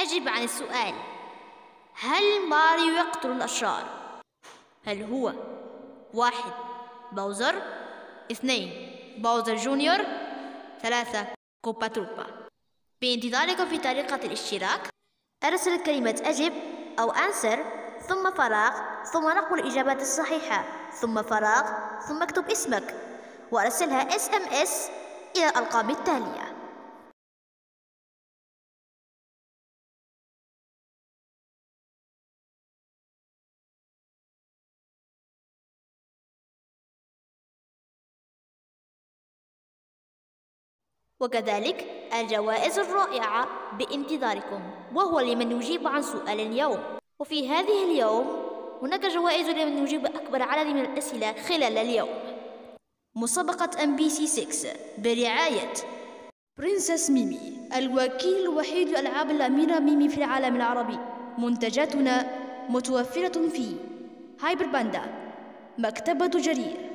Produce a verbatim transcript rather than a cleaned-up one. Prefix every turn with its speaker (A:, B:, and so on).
A: أجب عن السؤال: هل ماريو يقتل الأشرار؟ هل هو واحد باوزر، اثنين باوزر جونيور، ثلاثة كوبا تروبا؟ بانتظاركم في طريقة الاشتراك. أرسل كلمة أجب أو أنسر ثم فراغ ثم نقل الإجابات الصحيحة ثم فراغ ثم اكتب اسمك وأرسلها إس إم إس إلى الأرقام التالية. وكذلك الجوائز الرائعة بانتظاركم، وهو لمن يجيب عن سؤال اليوم. وفي هذه اليوم هناك جوائز لمن يجيب أكبر عدد من الأسئلة خلال اليوم. مسابقة إم بي سي ستة برعاية برنسس ميمي، الوكيل الوحيد لألعاب الأميرة ميمي في العالم العربي. منتجاتنا متوفرة في هايبر باندا، مكتبة جرير،